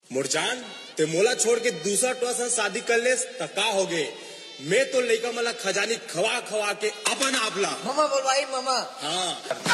मुरजान ते मोला छोड़ के दूसरा टोआ से शादी कर ले त का हो गए। मैं तो लइका मला खजानी खवा खवा के अपन आपला मामा बोलवाई मामा। हाँ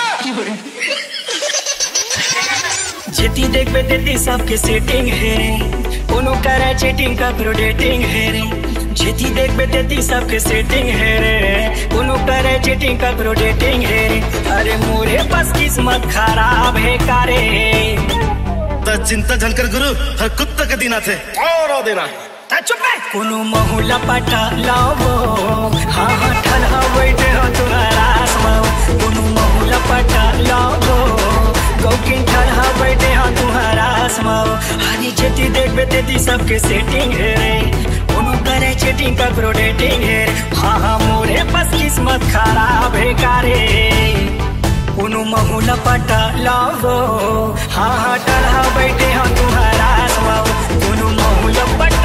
जेती देख पे देती सबके सेटिंग है, कोनो करे चीटिंग का प्रोडेटिंग है रे। जेती देख पे देती सबके सेटिंग है रे, कोनो करे चीटिंग का प्रोडेटिंग है रे। अरे मोरे बस किस्मत खराब है कारे। तो चिंता झनकर गुरु हर कुत्ता के दिन आते और देना चुप है। कोनो बहुला पटा लाओ हाँ हाँ ठलहा बैठे हो तुम्हारा आसमां। कोनो बहुला पटा लाओ गौकिन ठलहा बैठे हो तुम्हारा आसमां। हनी चेती देख बे तेती सबके सेटिंग है रे, कोनो करे चीटिंग का प्रोडेटिंग है। हाँ हाँ मोरे बस किस्मत खराब है कारे। कोनो बहुला पटा लाओ हाँ हाँ ठलहा बैठे हो तुम्हारा आसमां। कोनो बहुला पटा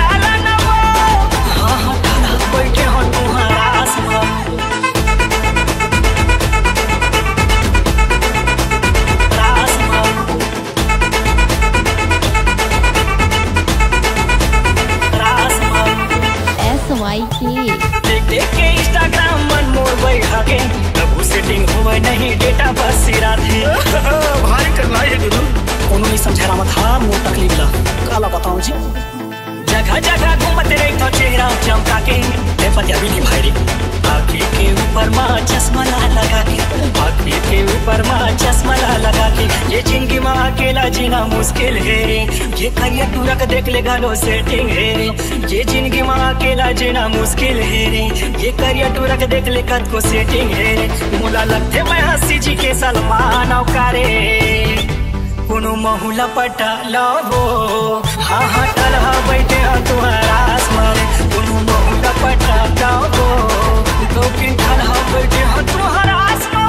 बैठे हो तुम्हारा आसमां। देख देख के इंस्टाग्राम मन मोर बैठा के कबू सेटिंग हुए नहीं डेटा बस सिरा थे। भारी करना है गुरु कोनो नहीं समझा रहा था मोर तकलीफ ला काला बताऊं जी। जगह जगह घूमते रही तो चेहरा चमका के पतिया भी नहीं भाई रे। आँखी के ऊपर माँ चश्मा लगा के, आँखी के ऊपर माँ चश्मा लगा के। ये जिंदगी में अकेला जीना मुश्किल है रे। ये करियर पूरा का देख लेगा लो सेटिंग है रे। ये जिंदगी में अकेला जीना मुश्किल है रे। ये करियर पूरा का देख लेगा को सेटिंग है रे। मुला लगते मैं हंसी जी के सलमान औकारे। कोनो महुला पटा लाओ हाँ हाँ टलहा बैठे हो तुम्हारा आसमां। कोनो महुला पटा लाओ गौकिन टलहा बैठे हो तुम्हारा आसमां।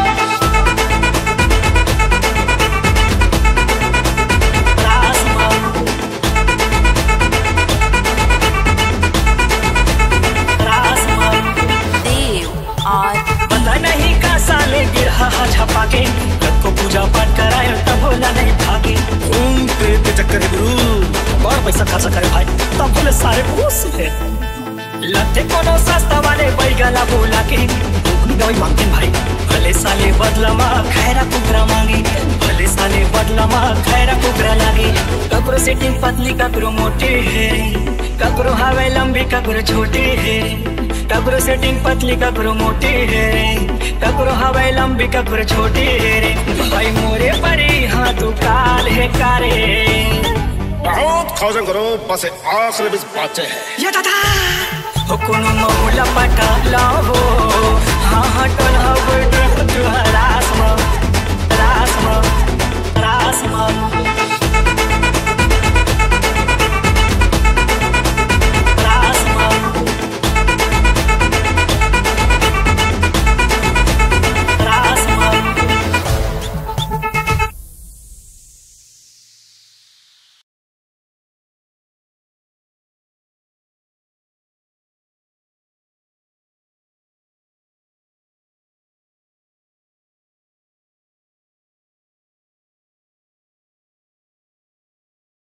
पता नहीं का साले गिरहा छपा के को पूजा पाठ कराए तब बोला नहीं भागे। पे चक्कर है गुरु बड़ा पैसा खर्च करे भाई तब बोले सारे पूछ है। लते कोनो सस्ता वाले बैगला बोला के दवाई मांगते भाई। भले साले बदला माँ खैरा कुकरा मांगे, भले साले बदला माँ खैरा कुकरा लागे। ककरो सेटिंग पतली ककरो मोटी है, ककरो हवे लंबी ककरो छोटी है। ककरो सेटिंग पतली ककरो मोटी है, ककरो हवाई लंबी ककरो छोटी है रे। भाई मोरे परी हाँ तू काल है कारे। बहुत खोजन करो पासे आखिर भी बातें हैं। ये दादा हो कोनो महुला पटा लाओ